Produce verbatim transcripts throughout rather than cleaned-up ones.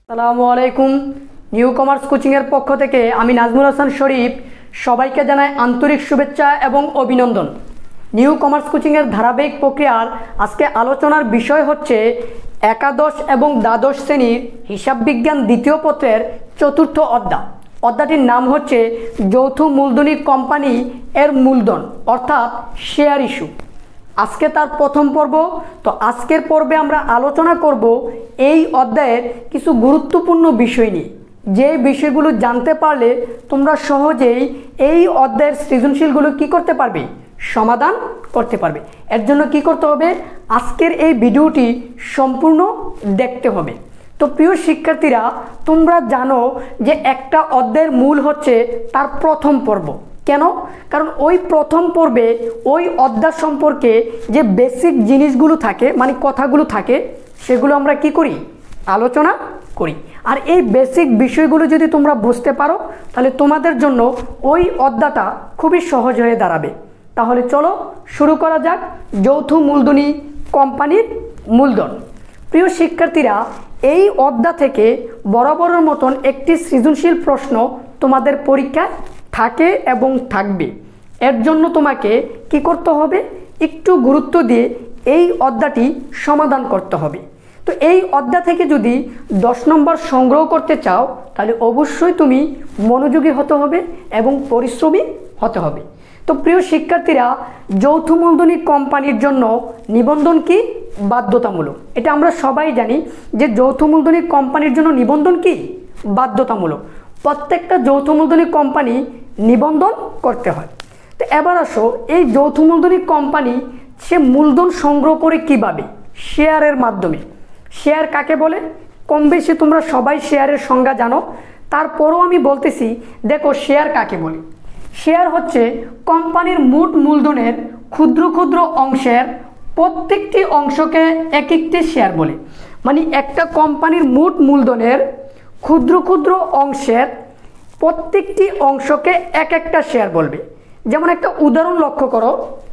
আসসালামু আলাইকুম। New commerce কোচিংয়ের পক্ষ থেকে আমি নাজমুল হাসান শরীফ সবাইকে জানাই আন্তরিক শুভেচ্ছা এবং অভিনন্দন। নিউ কমার্স কোচিংয়ের ধারাবাহিক প্রক্রিয়ার আজকে আলোচনার বিষয় হচ্ছে একাদশ এবং দ্বাদশ শ্রেণীর হিসাব বিজ্ঞান দ্বিতীয় পত্রের চতুর্থ অধ্যায়। অধ্যায়টির নাম হচ্ছে যৌথ মূলধনী কোম্পানি এর মূলধন অর্থাৎ শেয়ার ইস্যু। আজকে তার প্রথম পর্ব। তো আজকের পর্বে আমরা আলোচনা করব এই অধ্যায়ের কিছু গুরুত্বপূর্ণ বিষয় নিয়ে, যে বিষয়গুলো জানতে পারলে তোমরা সহজেই এই অধ্যায়ের সৃজনশীলগুলো কি করতে পারবে, সমাধান করতে পারবে। এর জন্য কি করতে হবে, আজকের এই ভিডিওটি সম্পূর্ণ দেখতে হবে। তো প্রিয় শিক্ষার্থীরা, তোমরা জানো যে একটা অধ্যায়ের মূল হচ্ছে তার প্রথম পর্ব। কেন? কারণ ওই প্রথম পর্বে ওই অধ্যায় সম্পর্কে যে বেসিক জিনিসগুলো থাকে, মানে কথাগুলো থাকে, সেগুলো আমরা কি করি, আলোচনা করি। আর এই বেসিক বিষয়গুলো যদি তোমরা বুঝতে পারো তাহলে তোমাদের জন্য ওই অধ্যায়টা খুবই সহজ হয়ে দাঁড়াবে। তাহলে চলো শুরু করা যাক যৌথ মূলধনী কোম্পানির মূলধন। প্রিয় শিক্ষার্থীরা, এই অধ্যায় থেকে বরাবরের মতন একটি সৃজনশীল প্রশ্ন তোমাদের পরীক্ষায় থাকে এবং থাকবে। এর জন্য তোমাকে কি করতে হবে, একটু গুরুত্ব দিয়ে এই অধ্যায়টি সমাধান করতে হবে। তো এই অধ্যায় থেকে যদি দশ নম্বর সংগ্রহ করতে চাও তাহলে অবশ্যই তুমি মনোযোগী হতে হবে এবং পরিশ্রমী হতে হবে। তো প্রিয় শিক্ষার্থীরা, যৌথ মূলধনী কোম্পানির জন্য নিবন্ধন কি বাধ্যতামূলক। এটা আমরা সবাই জানি যে যৌথ মূলধনী কোম্পানির জন্য নিবন্ধন কি বাধ্যতামূলক। প্রত্যেকটা যৌথ মূলধনী কোম্পানি নিবন্ধন করতে হয়। তো এবার আসো, এই যৌথ মূলধনী কোম্পানি সে মূলধন সংগ্রহ করে কিভাবে, শেয়ারের মাধ্যমে। শেয়ার কাকে বলে? কম বেশি তোমরা সবাই শেয়ারের সংজ্ঞা জানো, তারপরও আমি বলতেছি, দেখো শেয়ার কাকে বলে। শেয়ার হচ্ছে কোম্পানির মোট মূলধনের ক্ষুদ্র ক্ষুদ্র অংশের প্রত্যেকটি অংশকে এক একটি শেয়ার বলে। মানে একটা কোম্পানির মোট মূলধনের ক্ষুদ্র ক্ষুদ্র অংশের প্রত্যেকটি অংশকে এক একটা শেয়ার বলবে। যেমন একটা উদাহরণ লক্ষ্য করো,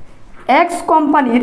এক্স কোম্পানির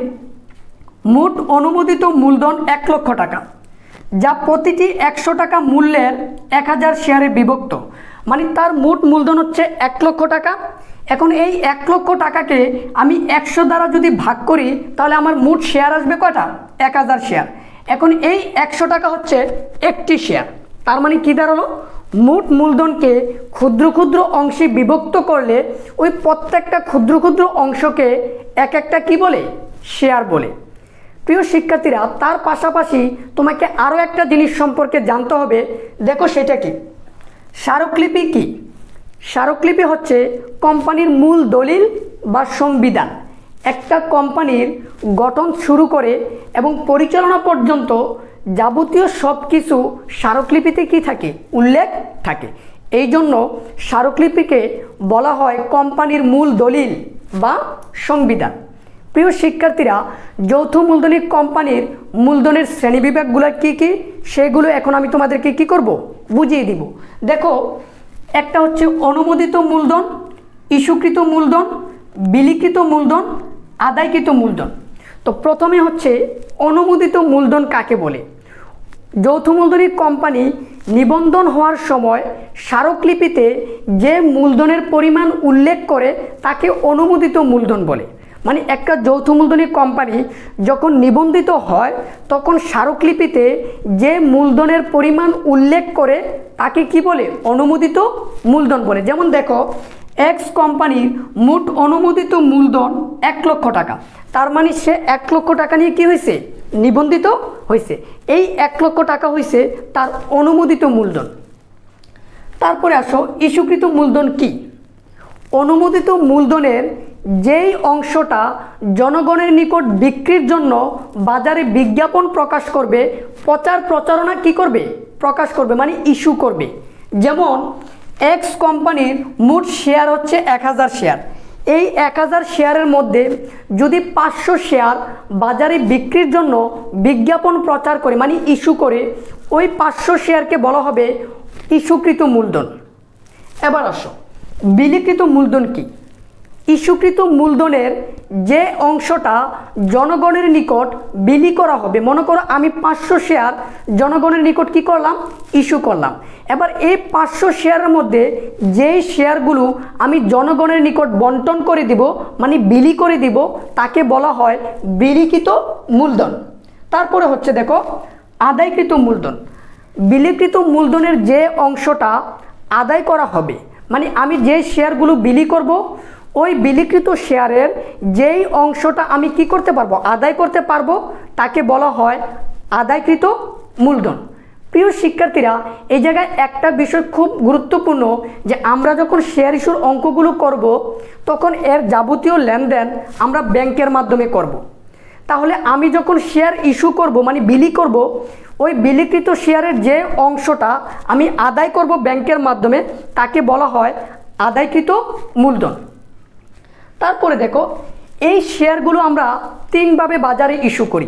মোট অনুমোদিত মূলধন এক লক্ষ টাকা, যা প্রতিটি একশো টাকা মূল্যের এক হাজার শেয়ারে বিভক্ত। মানে তার মোট মূলধন হচ্ছে এক লক্ষ টাকা। এখন এই এক লক্ষ টাকাকে আমি একশো দ্বারা যদি ভাগ করি তাহলে আমার মোট শেয়ার আসবে কয়টা, এক হাজার শেয়ার। এখন এই একশো টাকা হচ্ছে একটি শেয়ার। তার মানে কী দাঁড়ালো, মোট মূলধনকে ক্ষুদ্র ক্ষুদ্র অংশে বিভক্ত করলে ওই প্রত্যেকটা ক্ষুদ্র ক্ষুদ্র অংশকে এক একটা কি বলে, শেয়ার বলে। প্রিয় শিক্ষার্থীরা, তার পাশাপাশি তোমাকে আরও একটা জিনিস সম্পর্কে জানতে হবে। দেখো সেটা কি, স্মারকলিপি কি? স্মারকলিপি হচ্ছে কোম্পানির মূল দলিল বা সংবিধান। একটা কোম্পানির গঠন শুরু করে এবং পরিচালনা পর্যন্ত যাবতীয় সব কিছু স্মারকলিপিতে কি থাকে, উল্লেখ থাকে। এই জন্য স্মারকলিপিকে বলা হয় কোম্পানির মূল দলিল বা সংবিধান। প্রিয় শিক্ষার্থীরা, যৌথ মূলধনী কোম্পানির মূলধনের শ্রেণীবিভাগগুলো কি কি, সেগুলো এখন আমি তোমাদেরকে কি করব, বুঝিয়ে দিব। দেখো, একটা হচ্ছে অনুমোদিত মূলধন, ইস্যুকৃত মূলধন, বিলিকৃত মূলধন, আদায়কৃত মূলধন। তো প্রথমে হচ্ছে অনুমোদিত মূলধন কাকে বলে। যৌথ মূলধনী কোম্পানি নিবন্ধন হওয়ার সময় স্মারকলিপিতে যে মূলধনের পরিমাণ উল্লেখ করে তাকে অনুমোদিত মূলধন বলে। মানে একটা যৌথ মূলধনী কোম্পানি যখন নিবন্ধিত হয় তখন স্মারকলিপিতে যে মূলধনের পরিমাণ উল্লেখ করে তাকে কি বলে, অনুমোদিত মূলধন বলে। যেমন দেখো, এক্স কোম্পানির মোট অনুমোদিত মূলধন এক লক্ষ টাকা। তার মানে সে এক লক্ষ টাকা নিয়ে কি হয়েছে, নিবন্ধিত হয়েছে। এই এক লক্ষ টাকা হয়েছে তার অনুমোদিত মূলধন। তারপরে আসো, ইস্যুকৃত মূলধন কি? অনুমোদিত মূলধনের যেই অংশটা জনগণের নিকট বিক্রির জন্য বাজারে বিজ্ঞাপন প্রকাশ করবে, প্রচার প্রচারণা কি করবে, প্রকাশ করবে, মানে ইস্যু করবে। যেমন এক্স কোম্পানির মোট শেয়ার হচ্ছে এক হাজার শেয়ার। এই এক হাজার শেয়ারের মধ্যে যদি পাঁচশো শেয়ার বাজারে বিক্রির জন্য বিজ্ঞাপন প্রচার করে, মানে ইস্যু করে, ওই পাঁচশো শেয়ারকে বলা হবে ইস্যুকৃত মূলধন। এবার আসো, বিলিকৃত মূলধন কি? ইস্যুকৃত মূলধনের যে অংশটা জনগণের নিকট বিলি করা হবে, মনে করো আমি পাঁচশো শেয়ার জনগণের নিকট কি করলাম, ইস্যু করলাম। এবার এই পাঁচশো শেয়ারের মধ্যে যেই শেয়ারগুলো আমি জনগণের নিকট বন্টন করে দিব, মানে বিলি করে দিব, তাকে বলা হয় বিলিকৃত মূলধন। তারপরে হচ্ছে দেখো আদায়কৃত মূলধন। বিলিকৃত মূলধনের যে অংশটা আদায় করা হবে, মানে আমি যে শেয়ারগুলো বিলি করব, ওই বিলিকৃত শেয়ারের যেই অংশটা আমি কি করতে পারবো, আদায় করতে পারবো, তাকে বলা হয় আদায়কৃত মূলধন। প্রিয় শিক্ষার্থীরা, এই জায়গায় একটা বিষয় খুব গুরুত্বপূর্ণ যে আমরা যখন শেয়ার ইস্যুর অঙ্কগুলো করব, তখন এর যাবতীয় লেনদেন আমরা ব্যাংকের মাধ্যমে করব। তাহলে আমি যখন শেয়ার ইস্যু করব, মানে বিলি করব, ওই বিলিকৃত শেয়ারের যে অংশটা আমি আদায় করব ব্যাংকের মাধ্যমে, তাকে বলা হয় আদায়কৃত মূলধন। তারপরে দেখো এই শেয়ারগুলো আমরা তিনভাবে বাজারে ইস্যু করি,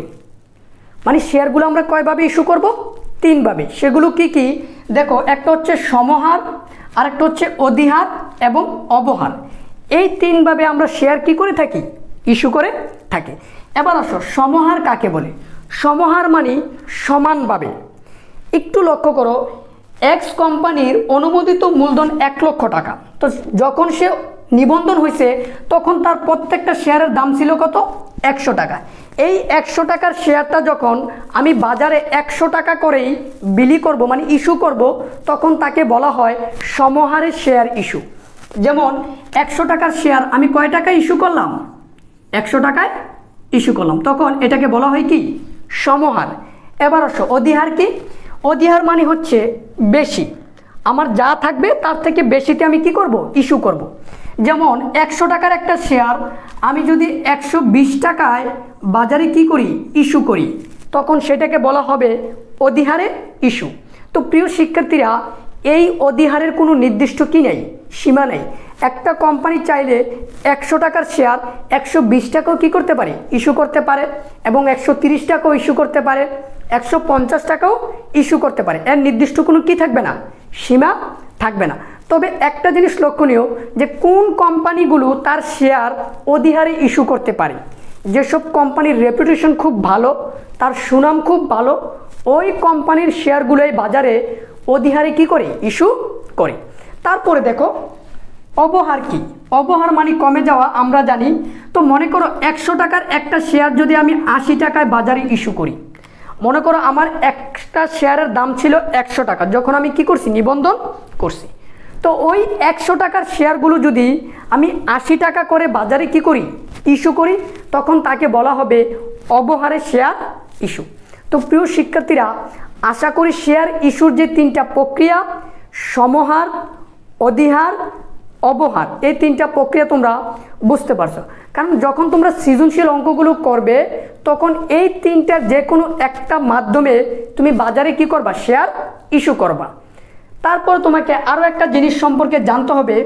মানে শেয়ারগুলো আমরা কয়ভাবে ইস্যু করব, তিনভাবে। সেগুলো কি কি দেখো, একটা হচ্ছে সমহার, আরেকটা হচ্ছে অধিহার এবং অবহার। এই তিনভাবে আমরা শেয়ার কি করে থাকি, ইস্যু করে থাকি। এবার আসো সমহার কাকে বলে। সমহার মানে সমানভাবে। একটু লক্ষ্য করো, এক্স কোম্পানির অনুমোদিত মূলধন এক লক্ষ টাকা, তো যখন সে নিবন্ধন হয়েছে তখন তার প্রত্যেকটা শেয়ারের দাম ছিল কত, একশো টাকা। এই একশো টাকার শেয়ারটা যখন আমি বাজারে একশো টাকা করেই বিলি করব, মানে ইস্যু করব, তখন তাকে বলা হয় সমহারের শেয়ার ইস্যু। যেমন একশো টাকার শেয়ার আমি কয় টাকায় ইস্যু করলাম, একশো টাকায় ইস্যু করলাম, তখন এটাকে বলা হয় কি, সমহার। এবার আসো অধিহার কি। অধিহার মানে হচ্ছে বেশি, আমার যা থাকবে তার থেকে বেশিতে আমি কি করব, ইস্যু করব। যেমন একশো টাকার একটা শেয়ার আমি যদি একশো বিশ টাকায় বাজারে কি করি, ইস্যু করি, তখন সেটাকে বলা হবে অধিহারে ইস্যু। তো প্রিয় শিক্ষার্থীরা, এই অধিহারের কোনো নির্দিষ্ট কি নেই, সীমা নেই। একটা কোম্পানি চাইলে একশো টাকার শেয়ার একশো বিশ টাকাও কী করতে পারে, ইস্যু করতে পারে, এবং একশো তিরিশ টাকাও ইস্যু করতে পারে, একশো পঞ্চাশ টাকাও ইস্যু করতে পারে। এর নির্দিষ্ট কোনো কি থাকবে না, সীমা থাকবে না। তবে একটা জিনিস লক্ষণীয় যে কোন কোম্পানিগুলো তার শেয়ার অধিহারে ইস্যু করতে পারে, যেসব কোম্পানির রেপুটেশন খুব ভালো, তার সুনাম খুব ভালো, ওই কোম্পানির শেয়ারগুলোই বাজারে অধিহারে কি করে, ইস্যু করে। তারপরে দেখো অবহার কি। অবহার মানে কমে যাওয়া, আমরা জানি। তো মনে করো একশো টাকার একটা শেয়ার যদি আমি আশি টাকায় বাজারে ইস্যু করি, মনে করো আমার একটা শেয়ারের দাম ছিল একশো টাকা যখন আমি কি করছি, নিবন্ধন করছি। তো ওই একশো টাকার শেয়ারগুলো যদি আমি আশি টাকা করে বাজারে কি করি, ইস্যু করি, তখন তাকে বলা হবে অবহারের শেয়ার ইস্যু। তো প্রিয় শিক্ষার্থীরা, আশা করি শেয়ার ইস্যুর যে তিনটা প্রক্রিয়া, সমহার, অধিহার, অবহার, এই তিনটা প্রক্রিয়া তোমরা বুঝতে পারছো। কারণ যখন তোমরা সৃজনশীল অঙ্কগুলো করবে, তখন এই তিনটার যে কোনো একটা মাধ্যমে তুমি বাজারে কি করবা, শেয়ার ইস্যু করবা। তারপর তোমাকে আরও একটা জিনিস সম্পর্কে জানতে হবে,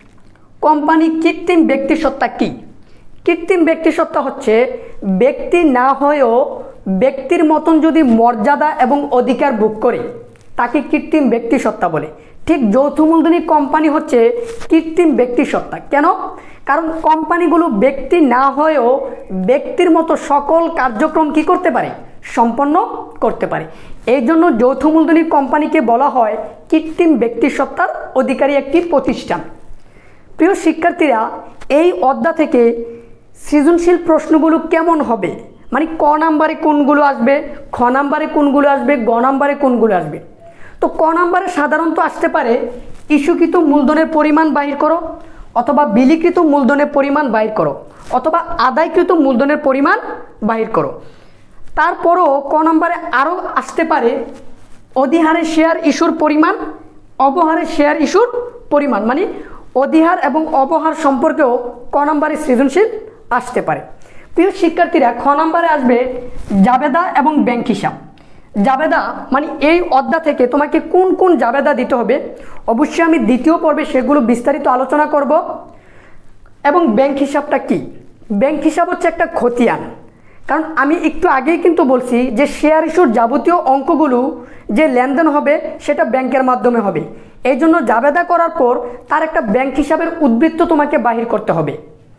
কোম্পানি কৃত্রিম ব্যক্তিসত্তা কি। কৃত্রিম ব্যক্তিসত্তা হচ্ছে ব্যক্তি না হয়েও ব্যক্তির মতন যদি মর্যাদা এবং অধিকার ভোগ করে, তাকে কৃত্রিম ব্যক্তিসত্তা বলে। ঠিক যৌথ মূলধনী কোম্পানি হচ্ছে কৃত্রিম ব্যক্তিসত্তা। কেন? কারণ কোম্পানিগুলো ব্যক্তি না হয়েও ব্যক্তির মতো সকল কার্যক্রম কি করতে পারে, সম্পন্ন করতে পারে। এই জন্য যৌথ মূলধনী কোম্পানিকে বলা হয় কৃত্রিম ব্যক্তিসত্তার অধিকারী একটি প্রতিষ্ঠান। প্রিয় শিক্ষার্থীরা, এই অধ্যায় থেকে সৃজনশীল প্রশ্নগুলো কেমন হবে, মানে ক নাম্বারে কোনগুলো আসবে, খ নাম্বারে কোনগুলো আসবে, গ নাম্বারে কোনগুলো আসবে। তো ক নাম্বারে সাধারণত আসতে পারে ইস্যুকৃত মূলধনের পরিমাণ বাহির করো, অথবা বিলিকৃত মূলধনের পরিমাণ বাহির করো, অথবা আদায়কৃত মূলধনের পরিমাণ বাহির করো। তারপরও ক নাম্বারে আরও আসতে পারে অধিহারে শেয়ার ইস্যুর পরিমাণ, অবহারে শেয়ার ইস্যুর পরিমাণ, মানে অধিহার এবং অবহার সম্পর্কেও ক নাম্বারে সৃজনশীল আসতে পারে। প্রিয় শিক্ষার্থীরা, খ নাম্বারে আসবে জাবেদা এবং ব্যাংক হিসাব। জাবেদা মানে এই অধ্যায় থেকে তোমাকে কোন কোন জাবেদা দিতে হবে, অবশ্যই আমি দ্বিতীয় পর্বে সেগুলো বিস্তারিত আলোচনা করব। এবং ব্যাংক হিসাবটা কি? ব্যাংক হিসাব হচ্ছে একটা খতিয়ান। কারণ আমি একটু আগেই কিন্তু বলছি যে শেয়ার ইস্যুর যাবতীয় অঙ্কগুলো যে লেনদেন হবে সেটা ব্যাংকের মাধ্যমে হবে। এই জন্য জাবেদা করার পর তার একটা ব্যাংক হিসাবের উদ্বৃত্ত তোমাকে বাহির করতে হবে।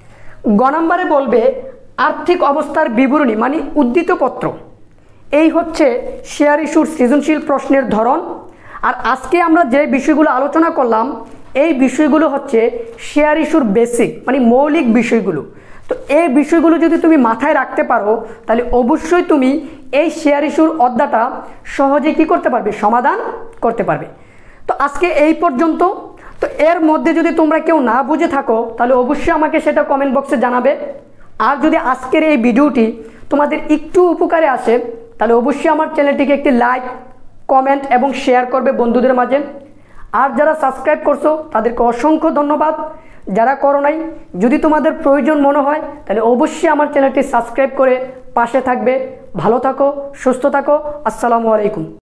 গ নম্বরে বলবে আর্থিক অবস্থার বিবরণী মানে উদ্ধৃতপত্র। এই হচ্ছে শেয়ার ইস্যুর সৃজনশীল প্রশ্নের ধরন। আর আজকে আমরা যে বিষয়গুলো আলোচনা করলাম এই বিষয়গুলো হচ্ছে শেয়ার ইস্যুর বেসিক মানে মৌলিক বিষয়গুলো। তো এই বিষয়গুলো যদি তুমি মাথায় রাখতে পারো তাহলে অবশ্যই তুমি এই শেয়ার ইস্যুর অধ্যায়টা সহজে কি করতে পারবে, সমাধান করতে পারবে। তো আজকে এই পর্যন্ত। তো এর মধ্যে যদি তোমরা কেউ না বুঝে থাকো তাহলে অবশ্যই আমাকে সেটা কমেন্ট বক্সে জানাবে। আর যদি আজকের এই ভিডিওটি তোমাদের একটু উপকারে আসে তাহলে অবশ্যই আমার চ্যানেলটিকে একটি লাইক, কমেন্ট এবং শেয়ার করবে বন্ধুদের মাঝে। আর যারা সাবস্ক্রাইব করছো তাদেরকে অসংখ্য ধন্যবাদ। যারা করো নাই, যদি তোমাদের প্রয়োজন মনে হয় তাহলে অবশ্যই আমার চ্যানেলটি সাবস্ক্রাইব করে পাশে থাকবে। ভালো থাকো, সুস্থ থাকো। আসসালামু আলাইকুম।